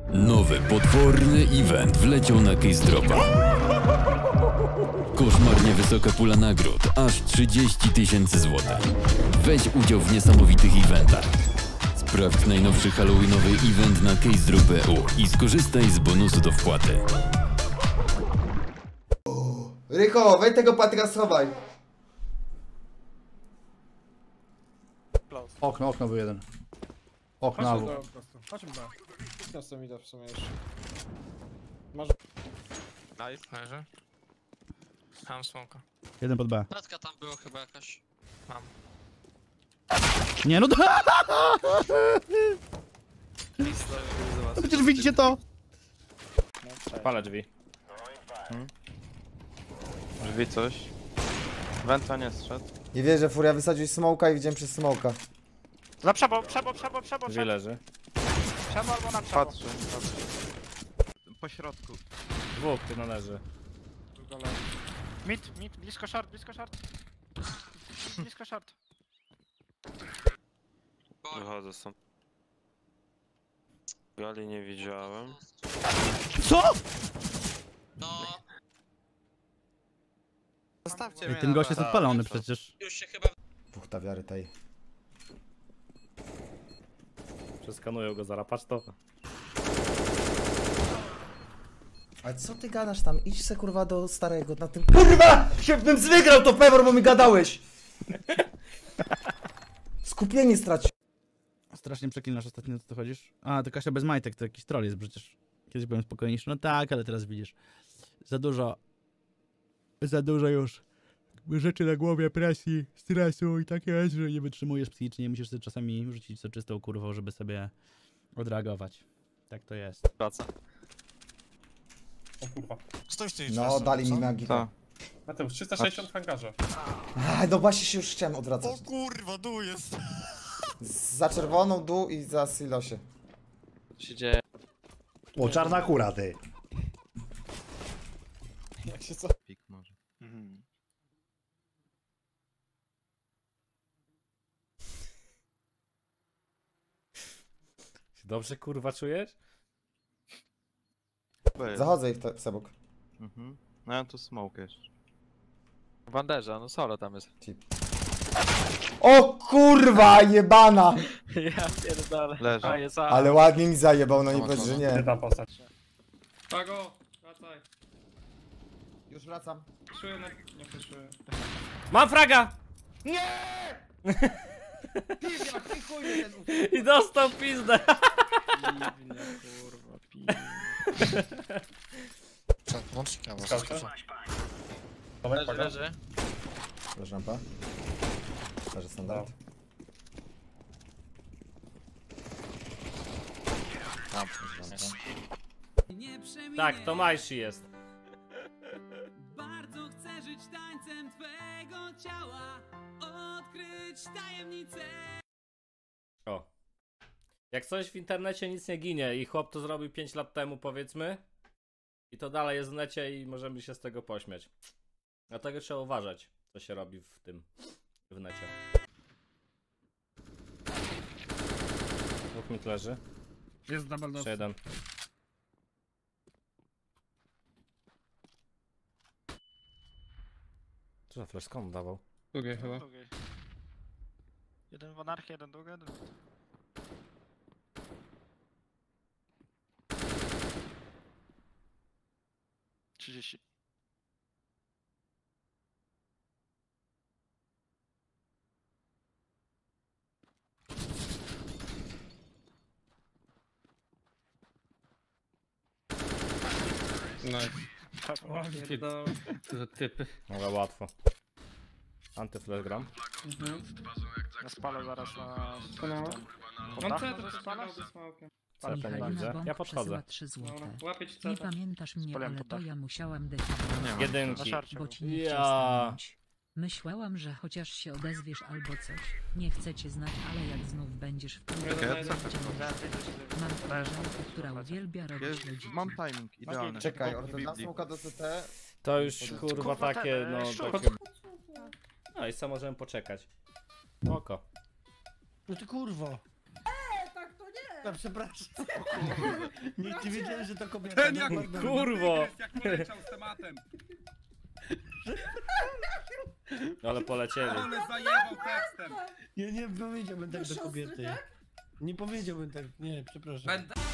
Nowy, potworny event wleciał na Keystropa. Koszmarnie wysoka pula nagród, aż 30 000 złotych. Weź udział w niesamowitych eventach. Sprawdź najnowszy halloweenowy event na keysdrop.eu i skorzystaj z bonusu do wpłaty. Rycho, weź tego Patryka schowaj. Okno był jeden. Okno albo. Chodźmy do. Jestem idę w sumie już. Masz... Nice. Leży. Mam smoka. Jeden pod B. Kratka tam była chyba jakaś. Mam. Nie no Przecież widzicie to? Palę drzwi. Drzwi coś. Wenta nie strzedł. Nie wierzę, Furia, wysadziłeś smoka i widziałem przez smoka. Za przebo. Drzwi leży. Przebo albo na przebo. Patrzy. Po środku. Dwóch tu należy. Mid, blisko short. Blisko short. Wychodzę stąd. Gali nie widziałem. Co? No, Zostawcie Ej, ten gość jest odpalony przecież. już się chyba... Puchta wiary tej. Przeskanują go zaraz, patrz to. Ale co ty gadasz tam? Idź se kurwa do starego na tym... KURWA! Bym wygrał to Pewor, bo mi gadałeś! Skupienie straci. Strasznie przeklinasz ostatnio, co tu chodzisz? A, to Kasia bez majtek, to jakiś troll jest przecież. Kiedyś byłem spokojniejszy. No tak, ale teraz widzisz. Za dużo już rzeczy na głowie, presji, stresu i tak jest, że nie wytrzymujesz psychicznie. Musisz sobie czasami rzucić co czystą kurwą, żeby sobie odreagować. Tak to jest. Praca. O kurwa. Stoś ty No, dali mi magika. Tak. Mateusz, 360 w hangarze. No właśnie się już chciałem odwracać. O kurwa, dół jest. Za czerwoną dół i za silosie. Co się dzieje? O, czarna kura, ty. Jak się co? Pik może. Dobrze kurwa czujesz? Zachodzę ich sebok. No ja tu smoke jeszcze. Banderza, no solo tam jest. O kurwa jebana! Ja pierdolę. Leży. A, jest Ale ładnie mi zajebał, no nie Mocno, powiedz, że Gdzie nie. ta postać? Pago, wracaj. Już wracam. Piszuję na... nie piszuję. Mam fraga! I dostał pizdę! kurwa, Łącznika może Skałka? leży. Leży rampa. Leży standard. Tak, to Majsi jest. Bardzo chcę żyć tańcem twego ciała, odkryć tajemnicę. O. Jak coś w internecie nic nie ginie i chłop to zrobił 5 lat temu, powiedzmy, i to dalej jest w necie i możemy się z tego pośmiać. Dlatego trzeba uważać, co się robi w necie. Dwóch mit leży. Jest double Jeszcze jeden. Co za flash, skąd dawał? Drugie chyba. Jeden w anarchii, jeden długi, jeden. Trzydzieści. Nice. To za typy. Mogę łatwo. Antyflash gram. Ja spalę zaraz na... Skonała. Pod dach On może co spalać? ze smokiem. Cepę nie widzę. Ja podchodzę. 3 Dobra, złote. łapię ci Nie ceta. pamiętasz mnie, Spaliłem ale pod to dach. ja musiałam Nie decydować, ma. Jedynki. Na szarcie bo był. ci nie Ja. chciał stanąć. Myślałam, że chociaż się odezwiesz albo coś. Nie chcę cię znać, ale jak znów będziesz w tym mam koleżankę, która uwielbia robić ludzi. Mam timing, idealny. Czekaj, oddam smoka do CT. To już kurwa Kurwa, takie, no ten, takie... No i co możemy poczekać. Oko. No ty kurwo. Tak to nie! No przepraszam. Nie wiedziałem, że to kobieta. Ten jak Kurwo! jak poleciał z tematem. Ale polecieli. Ale zajebał tekstem. Nie powiedziałbym tak do kobiety. Nie powiedziałbym tak, nie, przepraszam. Będę...